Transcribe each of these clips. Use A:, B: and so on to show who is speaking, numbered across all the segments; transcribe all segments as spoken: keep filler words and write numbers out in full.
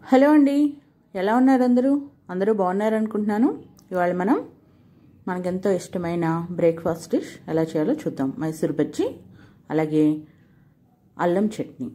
A: Hello అండి, ఎలా ఉన్నారు అందరూ? అందరూ బాగున్నారు అనుకుంటున్నాను. ఇవాళ మనం మనకెంతో ఇష్టమైన బ్రేక్ఫాస్ట్ డిష్ ఎలా చేయాలో చూద్దాం. మైసూర్ బజ్జీ అలాగే అల్లం చట్నీ.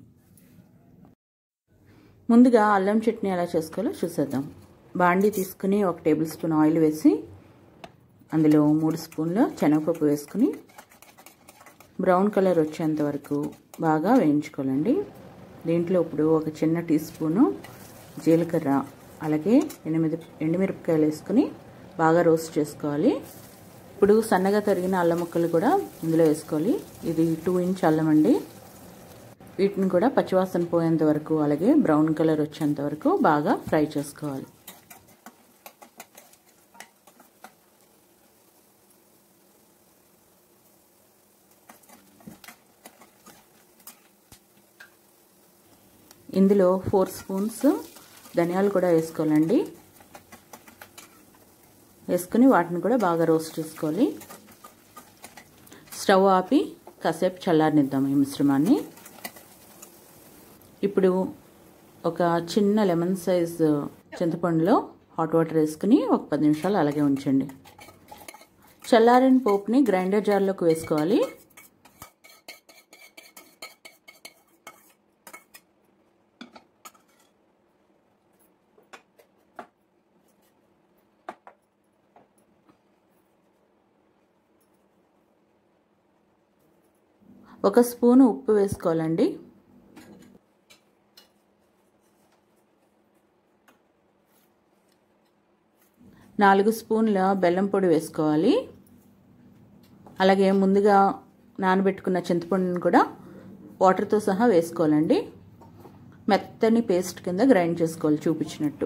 A: ముందుగా అల్లం చట్నీ ఎలా చేసుకోవాలో చూసేద్దాం. బాండీ తీసుకుని ఒక టేబుల్ స్పూన్ ఆయిల్ వేసి అందులో మూడు స్పూన్ల శనగపప్పు వేసుకుని బ్రౌన్ కలర్ వచ్చేంత వరకు బాగా వేయించుకోవాలండి. దీంట్లో ఇప్పుడు ఒక చిన్న టీ స్పూను జీలకర్ర అలాగే ఎనిమిది ఎండుమిరపకాయలు వేసుకుని బాగా రోస్ట్ చేసుకోవాలి. ఇప్పుడు సన్నగా తరిగిన అల్లం ముక్కలు కూడా ఇందులో వేసుకోవాలి. ఇది టూ ఇంచ్ అల్లం అండి. వీటిని కూడా పచ్చివాసన పోయేంత వరకు అలాగే బ్రౌన్ కలర్ వచ్చేంత వరకు బాగా ఫ్రై చేసుకోవాలి. ఇందులో ఫోర్ స్పూన్స్ ధనియాలు కూడా వేసుకోవాలండి. వేసుకుని వాటిని కూడా బాగా రోస్ట్ చేసుకోవాలి. స్టవ్ ఆపి కాసేపు చల్లారనిద్దాం ఈ మిశ్రమాన్ని. ఇప్పుడు ఒక చిన్న లెమన్ సైజ్ చింతపండులో హాట్ వాటర్ వేసుకుని ఒక పది నిమిషాలు అలాగే ఉంచండి. చల్లారిన పోపుని గ్రైండర్ జార్లోకి వేసుకోవాలి. ఒక స్పూను ఉప్పు వేసుకోవాలండి. నాలుగు స్పూన్ల బెల్లం పొడి వేసుకోవాలి. అలాగే ముందుగా నానబెట్టుకున్న చింతపండుని కూడా వాటర్తో సహా వేసుకోవాలండి. మెత్తని పేస్ట్ కింద గ్రైండ్ చేసుకోవాలి చూపించినట్టు.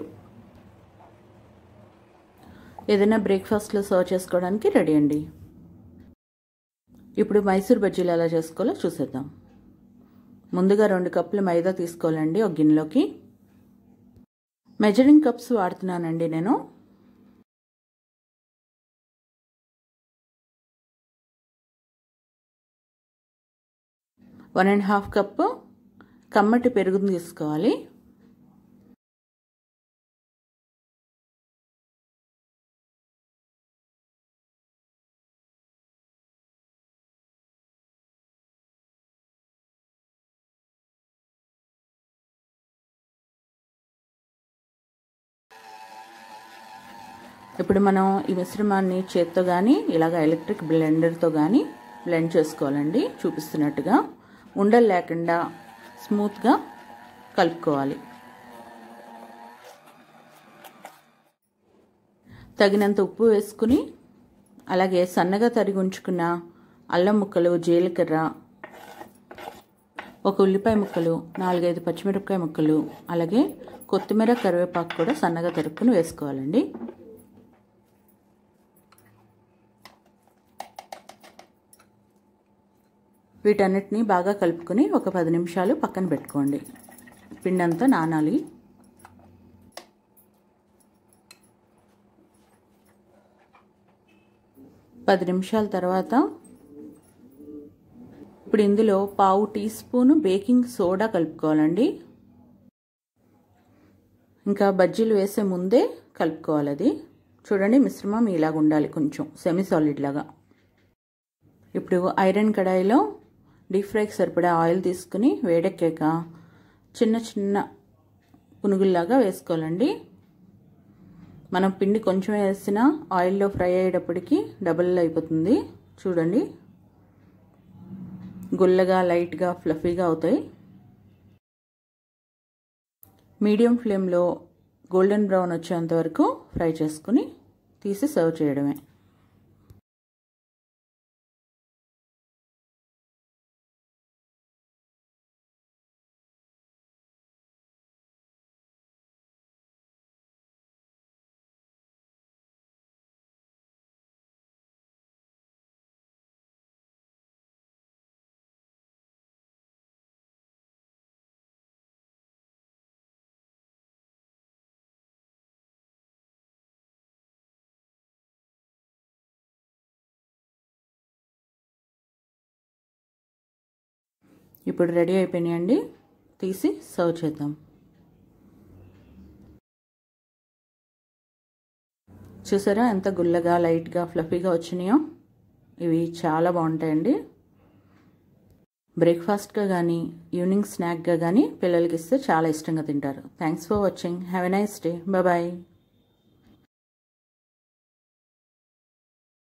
A: ఏదైనా బ్రేక్ఫాస్ట్లో సర్వ్ చేసుకోవడానికి రెడీ అండి. ఇప్పుడు మైసూర్ బజ్జీలు ఎలా చేసుకోవాలో చూసేద్దాం. ముందుగా రెండు కప్పులు మైదా తీసుకోవాలండి ఒక గిన్నెలోకి. మెజరింగ్ కప్స్ వాడుతున్నానండి నేను. వన్ అండ్ హాఫ్ కప్పు కమ్మటి పెరుగుని తీసుకోవాలి. ఇప్పుడు మనం ఈ మిశ్రమాన్ని చేత్తో కానీ ఇలాగ ఎలక్ట్రిక్ బ్లెండర్తో కానీ బ్లెండ్ చేసుకోవాలండి. చూపిస్తున్నట్టుగా ఉండలు లేకుండా స్మూత్గా కలుపుకోవాలి. తగినంత ఉప్పు వేసుకుని అలాగే సన్నగా తరిగి ఉంచుకున్న అల్లం ముక్కలు, జీలకర్ర, ఒక ఉల్లిపాయ ముక్కలు, నాలుగైదు పచ్చిమిరపకాయ ముక్కలు అలాగే కొత్తిమీర, కరివేపాకు కూడా సన్నగా తరుక్కుని వేసుకోవాలండి. వీటన్నిటిని బాగా కలుపుకొని ఒక పది నిమిషాలు పక్కన పెట్టుకోండి. పిండి అంతా నానాలి. పది నిమిషాల తర్వాత ఇప్పుడు ఇందులో పావు టీ స్పూను బేకింగ్ సోడా కలుపుకోవాలండి. ఇంకా బజ్జీలు వేసే ముందే కలుపుకోవాలి. అది చూడండి, మిశ్రమం ఇలాగ ఉండాలి, కొంచెం సెమీ సాలిడ్ లాగా. ఇప్పుడు ఐరన్ కడాయిలో డీప్ ఫ్రైకి సరిపడా ఆయిల్ తీసుకుని వేడెక్కాక చిన్న చిన్న పునుగుల్లాగా వేసుకోవాలండి. మనం పిండి కొంచెం వేసినా ఆయిల్లో ఫ్రై అయ్యేటప్పటికి డబుల్ అయిపోతుంది. చూడండి, గుల్లగా లైట్గా ఫ్లఫీగా అవుతాయి. మీడియం ఫ్లేమ్లో గోల్డెన్ బ్రౌన్ వచ్చేంత వరకు ఫ్రై చేసుకుని తీసి సర్వ్ చేయడమే. ఇప్పుడు రెడీ అయిపోయినాయండి. తీసి సర్వ్ చేద్దాం. చూసారా ఎంత గుల్లగా లైట్గా ఫ్లఫీగా వచ్చినాయో. ఇవి చాలా బాగుంటాయండి. బ్రేక్ఫాస్ట్గా కానీ ఈవినింగ్ స్నాక్గా కానీ పిల్లలకి ఇస్తే చాలా ఇష్టంగా తింటారు. Thanks for watching. Have a nice day. Bye bye.